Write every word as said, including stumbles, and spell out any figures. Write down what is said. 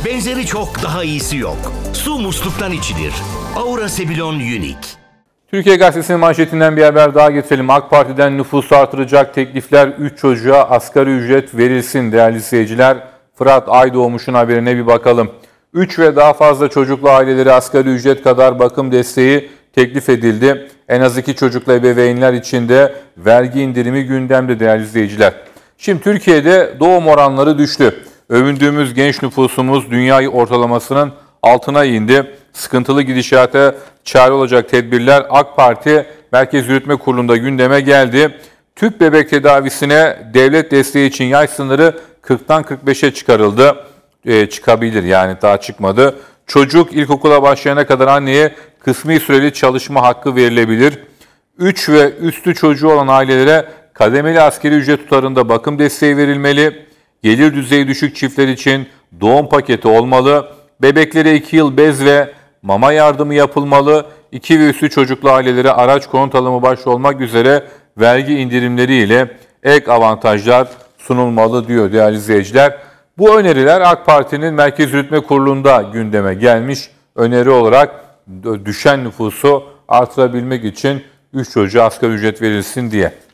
Benzeri çok, daha iyisi yok. Su musluktan içilir. Aura Sebilon Unique. Türkiye Gazetesi'nin manşetinden bir haber daha getirelim. AK Parti'den nüfusu artıracak teklifler, üç çocuğa asgari ücret verilsin değerli seyirciler. Fırat Aydoğmuş'un haberine bir bakalım. üç ve daha fazla çocuklu ailelere asgari ücret kadar bakım desteği teklif edildi. En az iki çocuklu ebeveynler için de vergi indirimi gündemde değerli izleyiciler. Şimdi Türkiye'de doğum oranları düştü. Övündüğümüz genç nüfusumuz dünya ortalamasının altına indi. Sıkıntılı gidişata çare olacak tedbirler AK Parti Merkez Yürütme Kurulu'nda gündeme geldi. Tüp bebek tedavisine devlet desteği için yaş sınırı kırktan kırk beşe çıkarıldı. Ee, çıkabilir yani daha çıkmadı. Çocuk ilkokula başlayana kadar anneye kısmi süreli çalışma hakkı verilebilir. üç ve üstü çocuğu olan ailelere kademeli asgari ücret tutarında bakım desteği verilmeli. Gelir düzeyi düşük çiftler için doğum paketi olmalı. Bebeklere iki yıl bez ve mama yardımı yapılmalı. iki ve üstü çocuklu ailelere araç konut alımı başta olmak üzere vergi indirimleriyle ek avantajlar sunulmalı diyor değerli izleyiciler. Bu öneriler AK Parti'nin Merkez Yürütme Kurulu'nda gündeme gelmiş. Öneri olarak düşen nüfusu artırabilmek için üç çocuğa asgari ücret verilsin diye.